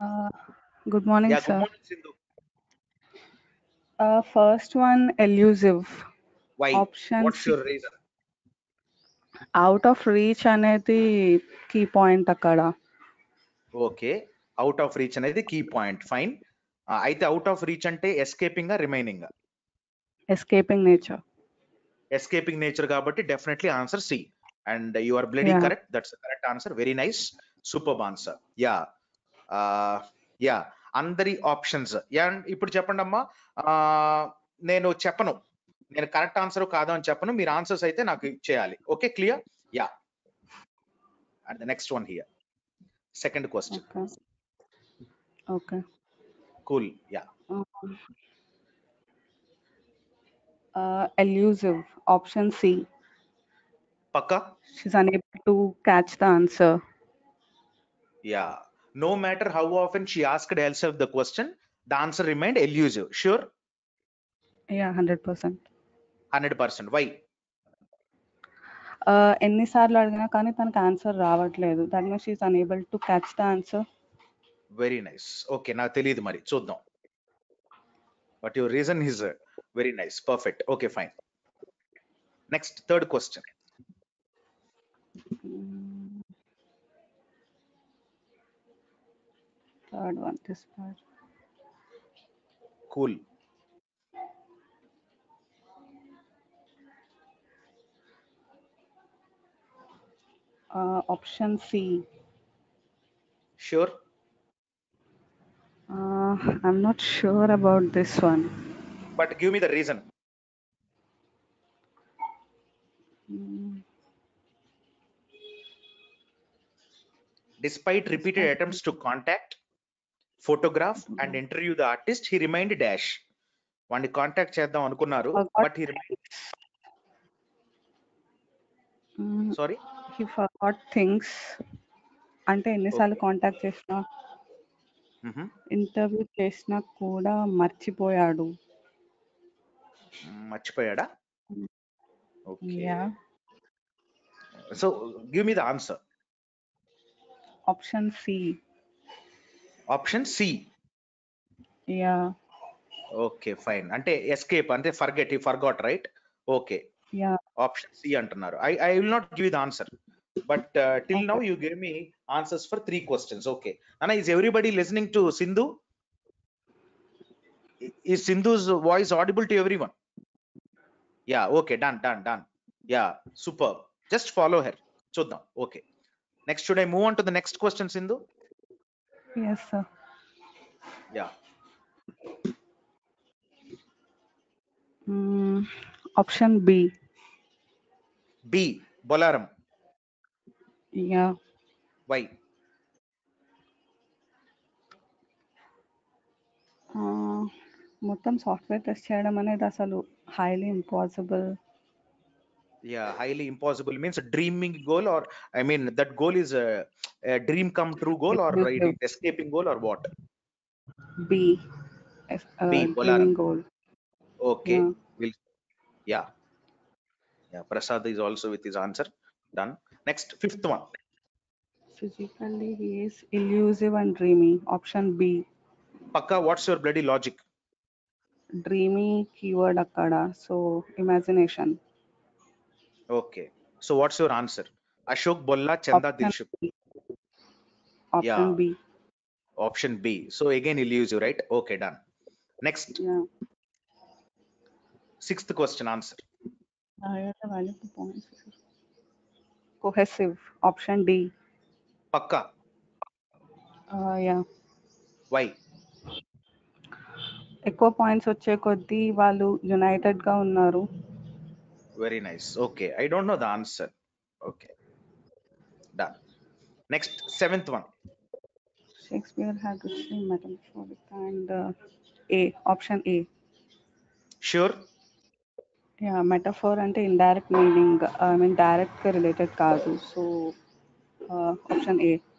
Uh, Good morning, Yeah, good sir. morning, Sindhu. First one, elusive. Why? Option What's C, your reason? out of reach అనేది key point అక్కడ. Okay, out of reach అనేది key point. Fine. అయితే out of reach అంటే escaping remaining? Escaping nature. Escaping nature కాబట్టి definitely answer C. And you are bloody Yeah. Correct. That's correct answer. Very nice. Super answer. Yeah yeah అందరి options. Yeah, ఇప్పుడు చెప్పండి అమ్మా. నేను చెప్పను, నేను కరెక్ట్ ఆన్సర్ కాదు అని చెప్పను, మీరు ఆన్సర్స్ అయితే నాకు చేయాలి. Okay, clear? Yeah. And the next one here, second question. Okay. కూల్. యా. Elusive. Option C. పక్కా? She's unable to catch the answer. Yeah. No matter how often she asked herself the question, the answer remained elusive. Sure? Yeah, 100%. 100%. Why? ఎన్నిసార్లు అడిగినా కానీ తనకు answer రావట్లేదు. That means she's unable to catch the answer. Very nice. Okay, నాకు తెలియదు, మరి చూద్దాం. But your reason is very nice. Perfect. Okay, fine. Next, third question. Third one, this part. కూల్. Option C. Sure? I'm not sure about this one. But give me the reason. Despite repeated attempts to contact, photograph and interview the artist, he remained dash. వాడిని contact చేద్దాం అనుకున్నారు, but he remained. Sorry, he forgot things. అంటే ఎన్నిసార్లు contact చేసినా, interview చేసినా కూడా మర్చిపోయాడు. మర్చిపోయాడా? Okay. Yeah. So give me the answer. Option C. Option C. Yeah. Okay, fine. అంటే ఎస్కేప్ అంటే forget, he forgot, right? Okay. Yeah. Option C అంటున్నారు. I will not give the answer, but till now you give me answers for 3 questions. Okay అన్న, is everybody listening to Sindhu? Is Sindhu's voice audible to everyone? Yeah, okay, done. Yeah, super. Just follow her. చూద్దాం. Okay, next should I move on to the next question, Sindhu? Yes, sir. యా. Option B. B, Bolarum. Yeah. Why? మొత్తం software test చేయడం అనేది అసలు highly impossible. Yeah, highly impossible means a dreaming goal, or I mean that goal is a dream come true goal, or it is escaping goal, or what? B. B, Dreaming goal. Okay. Yeah. Will. Yeah. Prasad is also with his answer. Done. Next, fifth one. Physically, he is elusive and dreamy. Option B. Pakka, what's your bloody logic? Dreamy keyword akkada, so imagination. Okay. So what's your answer? Ashok Bolla, Chanda Dilshuk. Option B. Option B. So again elusive, right? Okay, done. Next. Yeah. Sixth question answer. Cohesive. Option D. Pakka. Yeah. Why? ఎక్కువ points వచ్చే కొద్దీ వాళ్ళు United గా ఉన్నారు. Very nice. Okay, I don't know the answer. Okay, done. Next, seventh one. Shakespeare had richly metamorphic and A. Option A. Sure? Yeah, metaphor అంటే indirect meaning, I mean direct గా related కాదు. So option A.